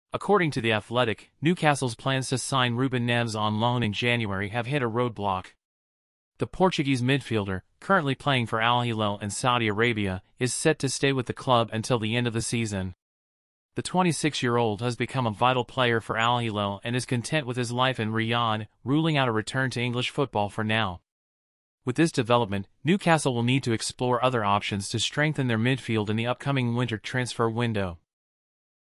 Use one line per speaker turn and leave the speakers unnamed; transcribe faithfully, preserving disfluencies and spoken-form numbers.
According to The Athletic, Newcastle's plans to sign Ruben Neves on loan in January have hit a roadblock. The Portuguese midfielder, currently playing for Al-Hilal in Saudi Arabia, is set to stay with the club until the end of the season. The twenty-six-year-old has become a vital player for Al-Hilal and is content with his life in Riyadh, ruling out a return to English football for now. With this development, Newcastle will need to explore other options to strengthen their midfield in the upcoming winter transfer window.